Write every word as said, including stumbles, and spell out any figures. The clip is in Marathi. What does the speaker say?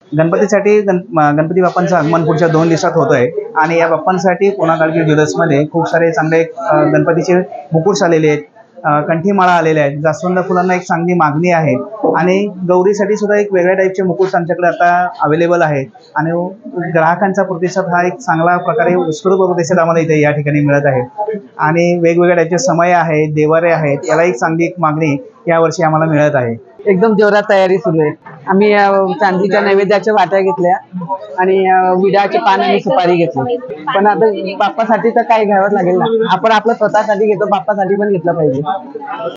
गणपतीसाठी गण म- गणपती बाप्पांचं आगमन पुढच्या दोन दिवसात होत आहे आणि या बाप्पांसाठी पुन्हा गाडगी ज्वेलर्समध्ये खूप सारे चांगले अ, गणपतीचे मुकुट्स आलेले आहेत, अ, कंठीमाळा आलेल्या आहेत, जास्वंद फुलांना एक चांगली मागणी आहे आणि गौरीसाठी सुद्धा एक वेगळ्या टाईपचे मुकुट्स आमच्याकडे आता अवेलेबल आहेत आणि ग्राहकांचा प्रतिसाद हा एक चांगला प्रकारे उत्स्फूर्त प्रतिसाद आम्हाला इथे या ठिकाणी मिळत आहे आणि वेगवेगळ्या टाईपचे समय आहेत, देवारे आहेत, याला एक चांगली एक मागणी यावर्षी आम्हाला मिळत आहे. एकदम जोरात तयारी सुरू आहे. आम्ही अ, चांदीच्या नैवेद्याच्या वाट्या घेतल्या आणि अ, विड्याचे पान आणि सुपारी घेतली. पण आता बाप्पासाठी तर काही घ्यावंच लागेल ना. आपण आपलं स्वतःसाठी घेतो, बाप्पासाठी पण घेतलं पाहिजे.